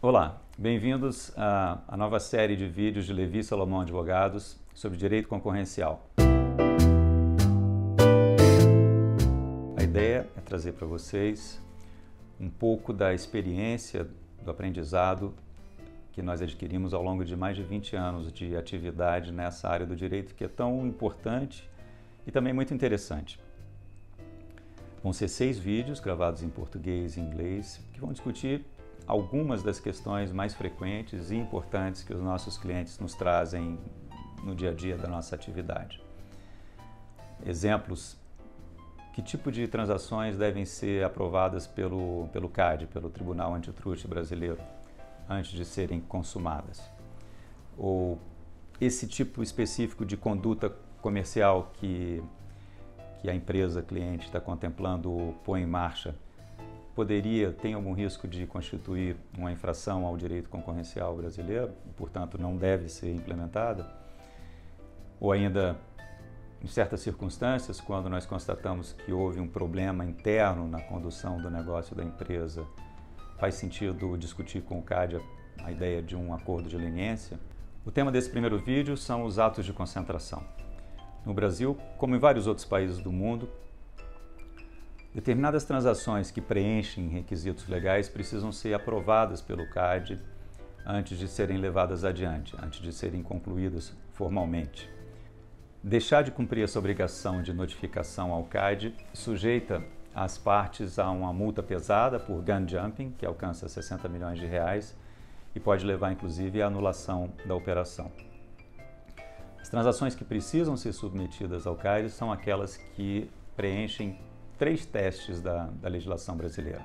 Olá, bem-vindos à nova série de vídeos de Levi Salomão Advogados sobre direito concorrencial. A ideia é trazer para vocês um pouco da experiência, do aprendizado que nós adquirimos ao longo de mais de 20 anos de atividade nessa área do direito que é tão importante e também muito interessante. Vão ser 6 vídeos gravados em português e inglês que vão discutir algumas das questões mais frequentes e importantes que os nossos clientes nos trazem no dia a dia da nossa atividade. Exemplos: que tipo de transações devem ser aprovadas pelo CAD, pelo Tribunal Antitruste Brasileiro, antes de serem consumadas? Ou esse tipo específico de conduta comercial que a empresa cliente está contemplando pôr em marcha, tem algum risco de constituir uma infração ao direito concorrencial brasileiro e, portanto, não deve ser implementada? Ou ainda, em certas circunstâncias, quando nós constatamos que houve um problema interno na condução do negócio da empresa, faz sentido discutir com o CAD a ideia de um acordo de leniência? O tema desse primeiro vídeo são os atos de concentração. No Brasil, como em vários outros países do mundo, determinadas transações que preenchem requisitos legais precisam ser aprovadas pelo CAD antes de serem levadas adiante, antes de serem concluídas formalmente. Deixar de cumprir essa obrigação de notificação ao CAD sujeita as partes a uma multa pesada por gun jumping, que alcança 60 milhões de reais e pode levar inclusive à anulação da operação. As transações que precisam ser submetidas ao CAD são aquelas que preenchem 3 testes da legislação brasileira.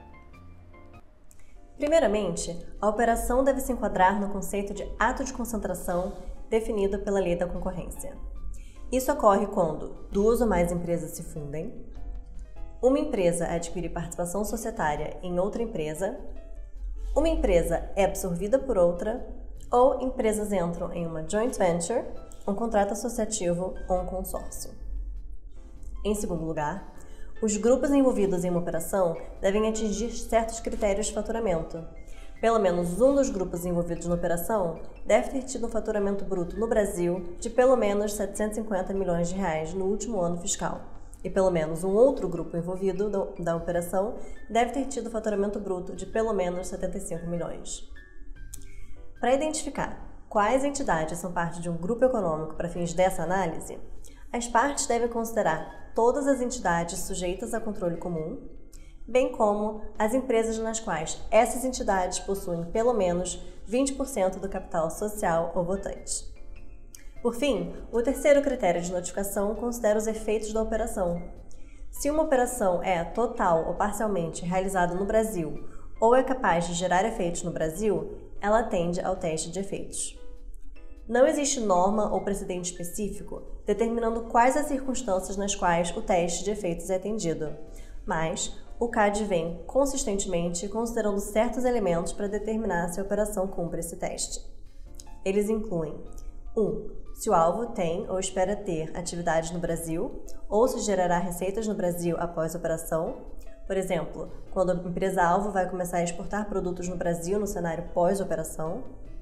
Primeiramente, a operação deve se enquadrar no conceito de ato de concentração definido pela Lei da Concorrência. Isso ocorre quando 2 ou mais empresas se fundem, uma empresa adquire participação societária em outra empresa, uma empresa é absorvida por outra, ou empresas entram em uma joint venture, um contrato associativo ou um consórcio. Em segundo lugar, os grupos envolvidos em uma operação devem atingir certos critérios de faturamento. Pelo menos um dos grupos envolvidos na operação deve ter tido um faturamento bruto no Brasil de pelo menos 750 milhões de reais no último ano fiscal. E pelo menos um outro grupo envolvido da operação deve ter tido faturamento bruto de pelo menos 75 milhões. Para identificar quais entidades são parte de um grupo econômico para fins dessa análise, as partes devem considerar todas as entidades sujeitas a controle comum, bem como as empresas nas quais essas entidades possuem pelo menos 20% do capital social ou votante. Por fim, o terceiro critério de notificação considera os efeitos da operação. Se uma operação é total ou parcialmente realizada no Brasil ou é capaz de gerar efeitos no Brasil, ela atende ao teste de efeitos. Não existe norma ou precedente específico determinando quais as circunstâncias nas quais o teste de efeitos é atendido, mas o CAD vem consistentemente considerando certos elementos para determinar se a operação cumpre esse teste. Eles incluem: 1. Se o alvo tem ou espera ter atividades no Brasil, ou se gerará receitas no Brasil após a operação. Por exemplo, quando a empresa-alvo vai começar a exportar produtos no Brasil no cenário pós-operação.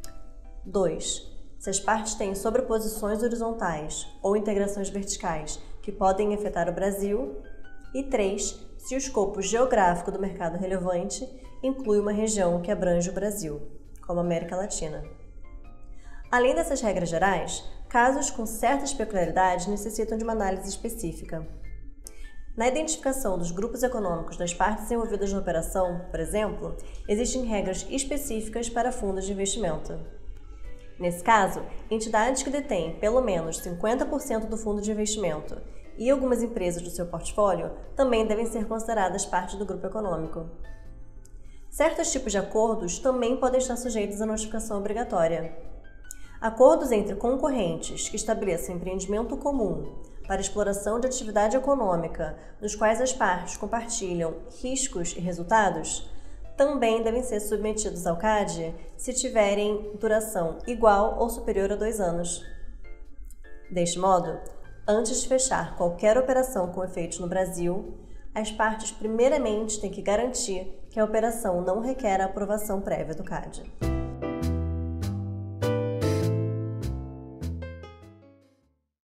2. Se as partes têm sobreposições horizontais ou integrações verticais que podem afetar o Brasil. E 3. Se o escopo geográfico do mercado relevante inclui uma região que abrange o Brasil, como a América Latina. Além dessas regras gerais, casos com certas peculiaridades necessitam de uma análise específica. Na identificação dos grupos econômicos das partes envolvidas na operação, por exemplo, existem regras específicas para fundos de investimento. Nesse caso, entidades que detêm pelo menos 50% do fundo de investimento e algumas empresas do seu portfólio também devem ser consideradas parte do grupo econômico. Certos tipos de acordos também podem estar sujeitos à notificação obrigatória. Acordos entre concorrentes que estabeleçam empreendimento comum para exploração de atividade econômica, nos quais as partes compartilham riscos e resultados, também devem ser submetidos ao CAD se tiverem duração igual ou superior a 2 anos. Deste modo, antes de fechar qualquer operação com efeitos no Brasil, as partes primeiramente têm que garantir que a operação não requer a aprovação prévia do CAD.